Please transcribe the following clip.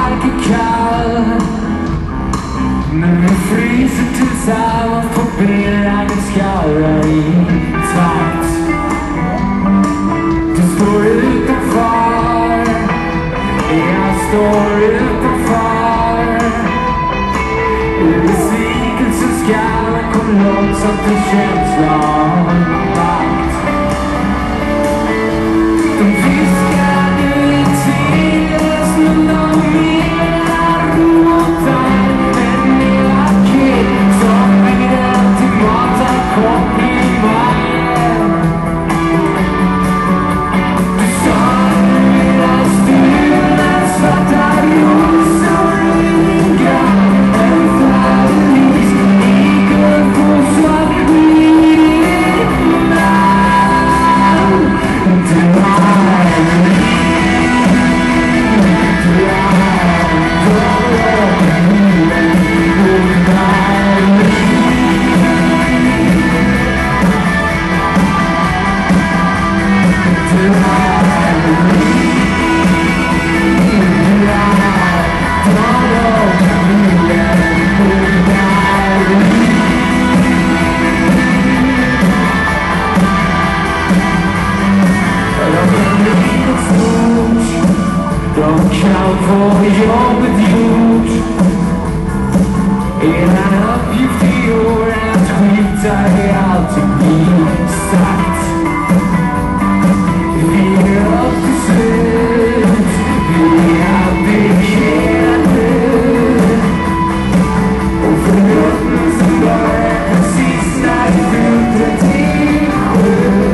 stark och kall. Men vi fryser tillsammans på benen och skallar i takt. Du står utanför, jag står utanför. Besvikelsen skallar kom långsamt till känslan makt. De viskar nu i tidens, men de menar rotar. En lilla kid som blir alltid matar komplimanger. Du sa mina stulna svarta rosor ringa. En färglis ligger på svart skina. De kan få jobbet gjort. En uppgift i år är att skita i allting vi sagt. Vi är upp till slut, vi är abdikerade. Och förlåten som börjar precis när det fyllt 37.